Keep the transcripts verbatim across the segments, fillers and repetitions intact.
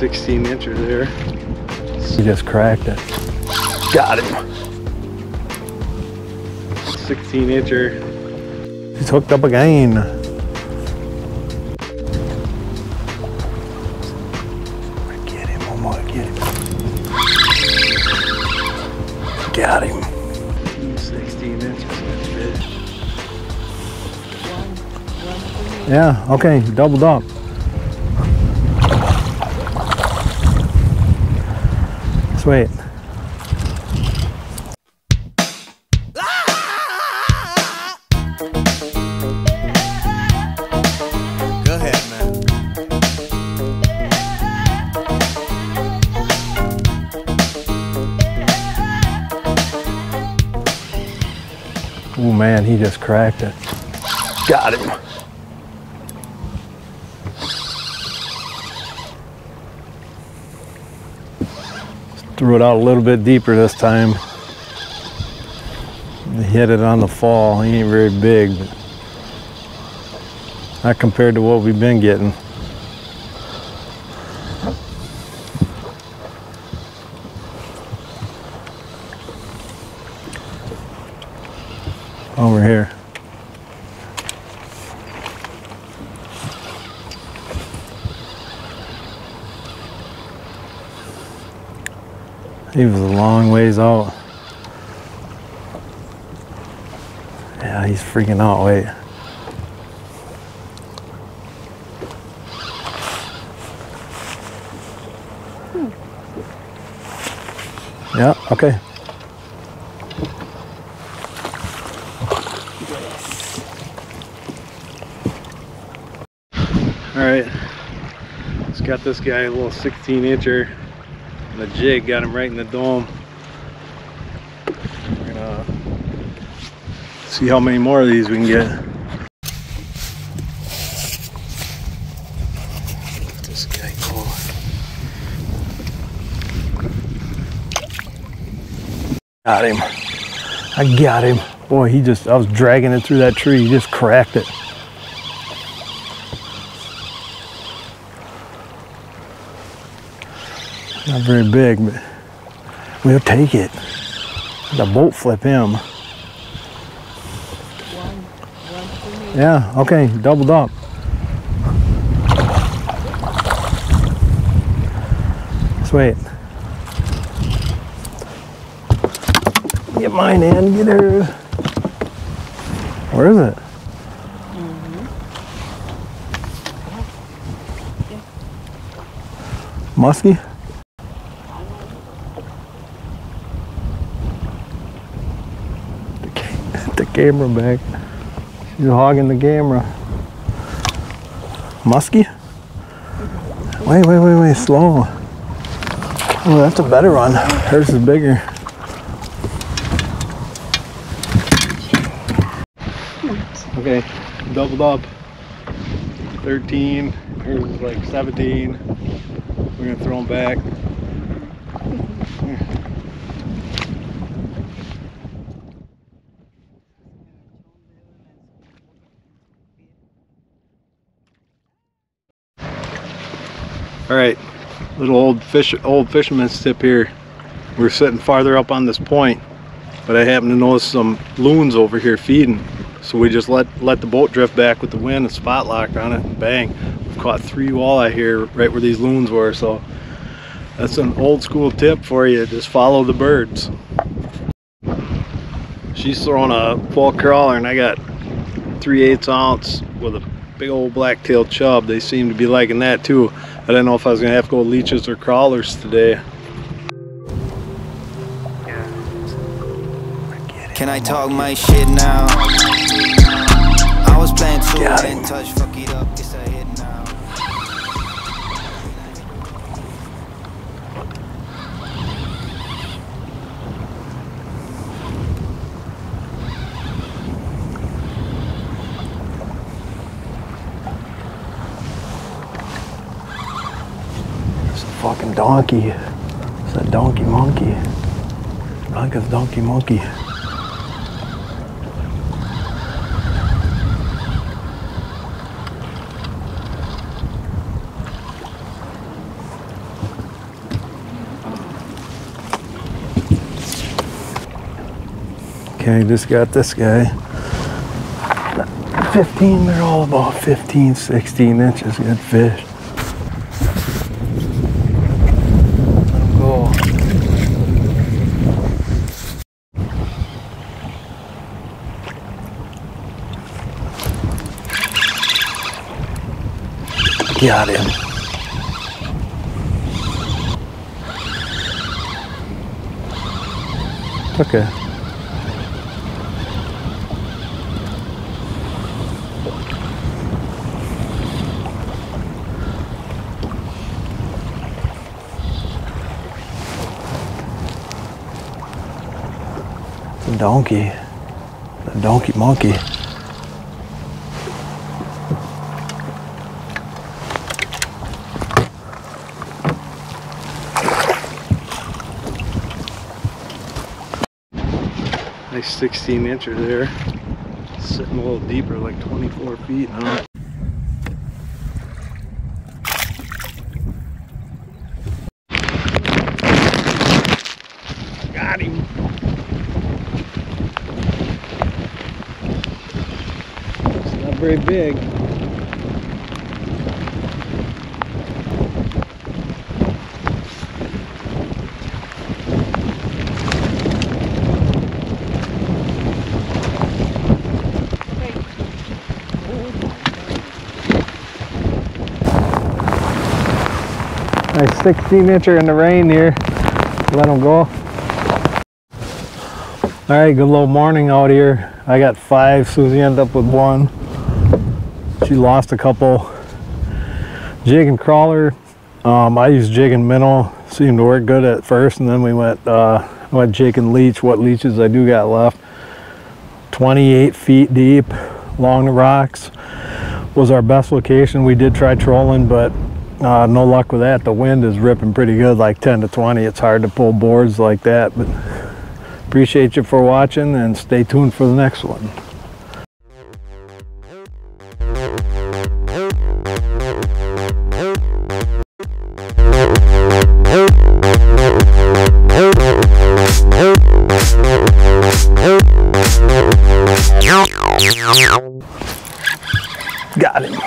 sixteen incher there. He just cracked it. Got him. sixteen incher. He's hooked up again. Get him, one more, get him. Got him. sixteen inches. Yeah, okay, doubled up. Sweet. Go ahead, man. Oh man, he just cracked it. Got him. Threw it out a little bit deeper this time. Hit it on the fall. He ain't very big, but not compared to what we've been getting. Over here. He was a long ways out. Yeah, he's freaking out. Wait. Yeah, okay. All right, just got this guy a little sixteen incher. The jig got him right in the dome. We're gonna see how many more of these we can get. Let this guy go. Got him. I got him. Boy, he just, I was dragging it through that tree. He just cracked it. Not very big, but we'll take it. The boat flip him. One, one for me. Yeah, okay, doubled up. Sweet. Get mine in, get her. Where is it? Mm-hmm. Muskie? The camera back. She's hogging the camera. Muskie? Wait, wait, wait, wait, slow. Oh, that's a better one. Hers is bigger. Okay, doubled up. thirteen. Hers is like seventeen. We're gonna throw them back. All right, little old fish, old fisherman's tip here. We're sitting farther up on this point, but I happen to notice some loons over here feeding. So we just let let the boat drift back with the wind and spot locked on it, and bang, we've caught three walleye here right where these loons were. So that's an old school tip for you. Just follow the birds. She's throwing a full crawler, and I got three eighths ounce with a big old black-tailed chub. They seem to be liking that too. I didn't know if I was gonna have to go leeches or crawlers today. Can I talk my shit now? I was playing two and touch, fuck it up, it's a hit now. It's a fucking donkey. It's a donkey monkey. Blanca's donkey monkey. Okay, just got this guy. fifteen, they're all about fifteen, sixteen inches. Good fish. Let them go. Got him. Okay. It's a donkey. A donkey monkey. Nice sixteen incher there. Sitting a little deeper, like twenty-four feet now. Got him. It's not very big. Nice sixteen incher in the rain here. Let them go. All right, good little morning out here. I got five. Susie ended up with one. She lost a couple. Jig and crawler. Um, I used jig and minnow. Seemed to work good at first, and then we went uh, I went jig and leech. What leeches I do got left? twenty-eight feet deep along the rocks was our best location. We did try trolling, but Uh, no luck with that. The wind is ripping pretty good, like ten to twenty. It's hard to pull boards like that, but appreciate you for watching and stay tuned for the next one. Got him.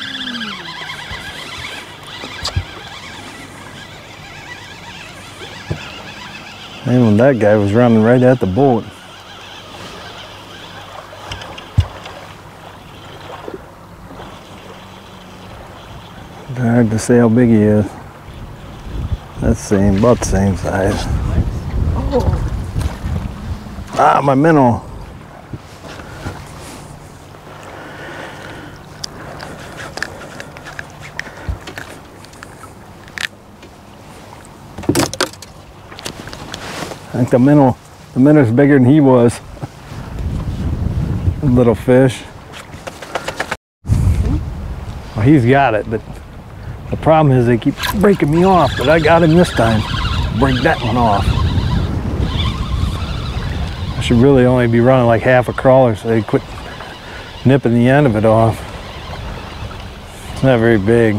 And when that guy was running right at the boat. Hard to say how big he is. That's the same, about the same size. Ah, my minnow. I think the minnow, the minnow's bigger than he was. Little fish. Well, he's got it, but the problem is they keep breaking me off, but I got him this time. Break that one off. I should really only be running like half a crawler so they quit nipping the end of it off. It's not very big.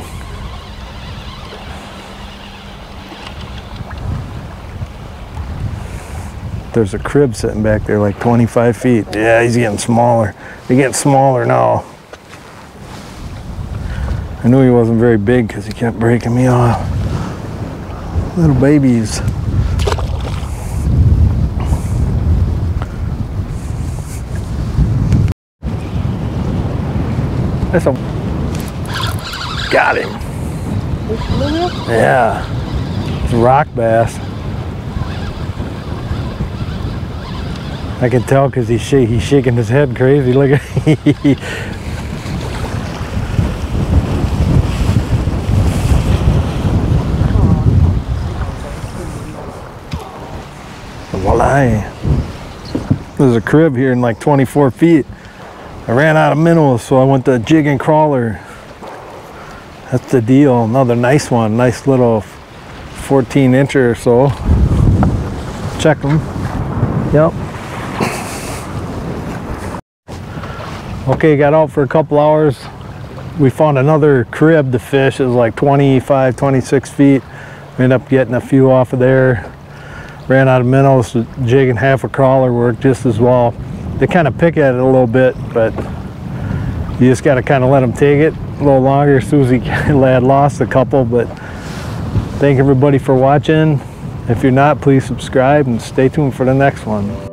There's a crib sitting back there like twenty-five feet. Yeah, he's getting smaller. They're getting smaller now. I knew he wasn't very big because he kept breaking me off. Little babies. That's a... Got him. Yeah. It's a rock bass. I can tell because he's, shake, he's shaking his head crazy. Look at walleye. There's a crib here in like twenty-four feet. I ran out of minnows, so I went to jig and crawler. That's the deal. Another nice one. Nice little fourteen incher or so. Check them. Yep. Okay, got out for a couple hours. We found another crib to fish. It was like twenty-five, twenty-six feet. We ended up getting a few off of there. ran out of minnows, so jigging half a crawler worked just as well. They kind of pick at it a little bit, but you just got to kind of let them take it a little longer. Susie had lost a couple, but thank everybody for watching. If you're not, please subscribe and stay tuned for the next one.